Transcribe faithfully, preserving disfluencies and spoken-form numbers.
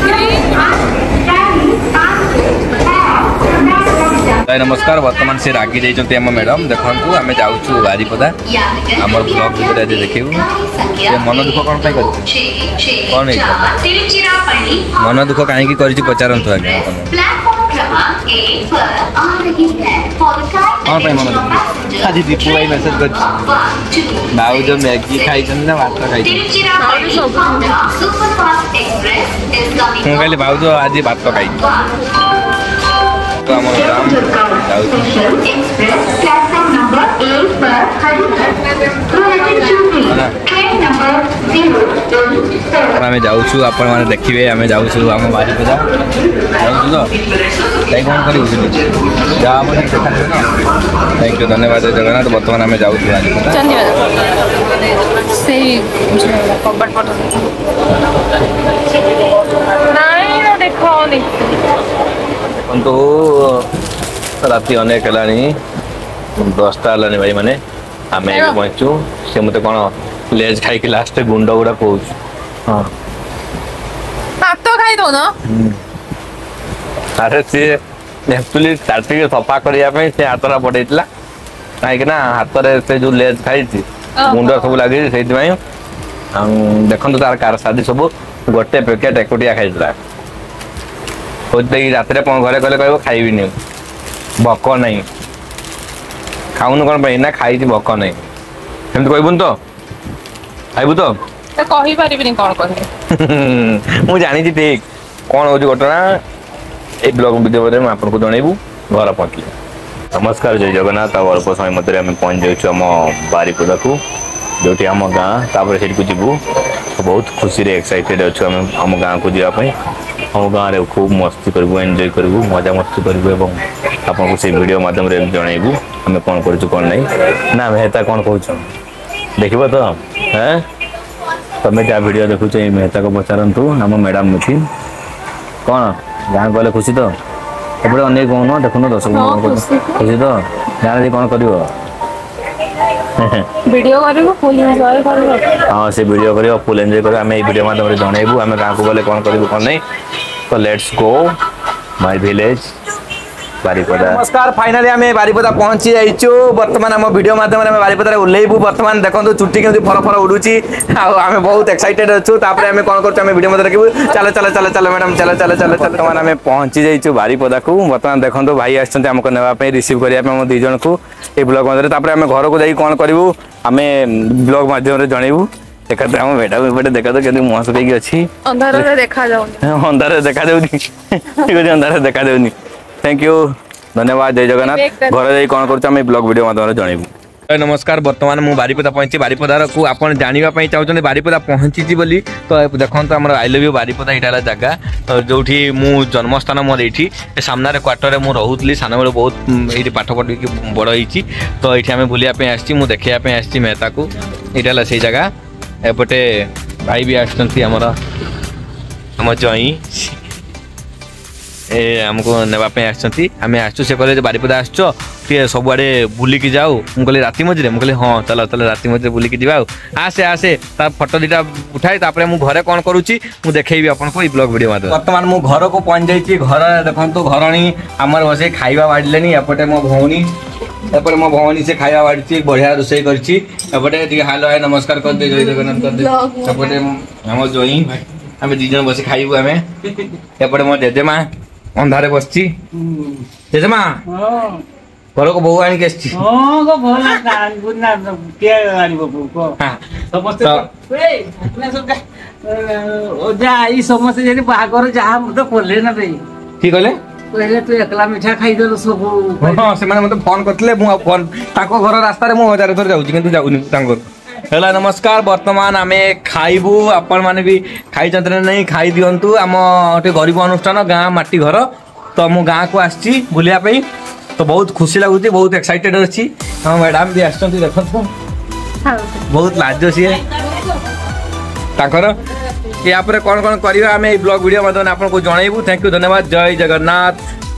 नमस्कार बर्तमान से रागी जाइए आम मैडम देखु आम जाऊँ बारिपदा आम ब्लॉग भितर आज देखू मन दुख कौन कौन मन दुख कहीं पचारतु आज्ञा कौन मन दुख आज दीपू भाई मेसेज कर भाउज मैगी खाई ना भात खाई कहली भाउज आज भात खाई आम जाऊँ आपण मैंने देखिए आम जाऊँ आम बारिपदा जाऊँ तो कौन कर थैंक यू धन्यवाद जगन्नाथ बर्तमान आम जाऊँ तो राति अनेक है दसटा है भाई मैंने आम पहुँचू से मत कौन लेज खाई लास्ट गुंड गुड़ा कौच हाँ खाई दो ना अरे सी एक्चुअली ताटी सफा करने से हाथरा पड़ेगा कहीं हाथ से जो लेज खाई गुंड सब लगे से देखो तार कार शादी सब गोटे पैकेट एकुटिया खाई रात घरे गले कह खाइबी भक नहीं खाऊन कौन ना खाई भक नहीं सेमती कहबुन तो खाइबू तो मुझे जानी ठीक कौन हो घटना ये ब्लॉग वीडियो में आपको जनइबू घर पहुँचले नमस्कार जय जगन्नाथ अल्प समय मध्य आम पहुँच जाऊँ आम बारिपदा को जो आम गाँव से जीवु बहुत खुशी रे एक्साइटेड अच्छे आम आम गाँव को जावाई आम गाँव में खूब मस्ती करूँ एंजॉय करूँ मजा मस्ती करूँ आपको से वीडियो माध्यम जनइबू आम कौन कर कौन नहीं ना मेहता कौन कह देख तो है तुम्हें क्या वीडियो देखुच मेहता को पचारतु आम मैडम मिथि कौन गाँव गले खुशी तो एपटे अनेक कौन देखुन दर्शक खुशी तो गाँव कौन कर वीडियो करिवो फुल एंजॉय करिवो हां से वीडियो करिवो फुल एंजॉय करिवो हमें वीडियो माध्यम जनइबू हमें गाँव को गले कौन करिवो कौन नहीं तो let's go my village Baripada नमस्कार फाइनली आम बारिपदा पहुंची जाइचु बर्तमान आम वीडियो माध्यम आम बारिपदा ओल्लैबू बर्तमान देखो चुट्टी केमती फर फर उड़ूची आम बहुत एक्साइटेड अच्छु तापर आम कौन कर वीडियो मध्य देखू चल चल चल चल मैडम चल चल चल चल बर्तमान आम पहुंची जाइचु बारिपदा को बर्तमान देखो भाई आमको नापी रिसीव करने दी जन को ये ब्लॉग मध्य आम घर को जाइए कौन करूँ आम ब्लॉग माध्यम जनइबू देखा आम मैडम एपटे देखा तो केमती मुह सुखी अच्छी अंधार देखा अंधार देखा अंधार देखा थैंक यू धन्यवाद जय जगन्नाथ घर जाइए कौन कर ब्लॉग वीडियो माध्यम जनइबू नमस्कार बर्तमान मुझे बारिपदा पहुंची बारिपदार को आपन जानापी चाहते बारिपदा पहुंची बोली तो देखो आम आई लव यू बारिपदा यहाँ जगह तो जो मु जन्मस्थान मोर ये सामने क्वार्टर में रोली सान बेलू बहुत ये पाठ पढ़ी बड़ होती तो ये आम बुलापी आसी देखापी आसी मेहता को यहाँ से जगह एपटे भाई भी आमर आम जई ए हमको नापी आम आसु से कहले बारिपदा आस सबुआड़े बुलिकी जाऊ मुझे कहली राति मझे मुझे हाँ चल चल राति मझे बुलिकी जा आसे आसे तार फोटो दीटा उठाए मुझे घरे कौन करुच्ची मुझे देखी आपको ये ब्लॉग वीडियो माध्यम बर्तमान मु घर को पहुंच जाइए घर देखो घरणी आमर बस खाଇବା बाढ़ले एपटे मो भौणी एपटे मो भौणी से खाଇବା बाढ़ी बढ़िया रोषे करपटे हालो हाय नमस्कार कर दे जय जगन्नाथ कर दे एपटे आम जई आम दी जन बस खाइबू आम एपटे मो जेजेमा अंधारे बसची जेजेमा घर को बहु आनिक समस्ते बाहर जहाँ मत खोले ना ठीक कहले पहले तू एकला मिठा खाईदेलु सब हां से माने मते फोन करतले मु फोन ताको घर रास्ता रे मु हजार थर जाउची किंतु जाउनी तांगर हेला नमस्कार वर्तमान आमे खाइबू आपण माने भी खाई चंद्र नहीं खाई दियंतु आम ओटे गरीब अनुष्ठान गां माटी घर तो मु गां को आछि बुलिया पई तो बहुत खुशी लगुची बहुत एक्साइटेड अछि हम मैडम भी आछंती देखत बहुत लाज सी ताकर या पर कौन कौन करियो आमे ब्लॉग वीडियो माध्यम आपन को जणाइबू थैंक यू धन्यवाद जय जगन्नाथ।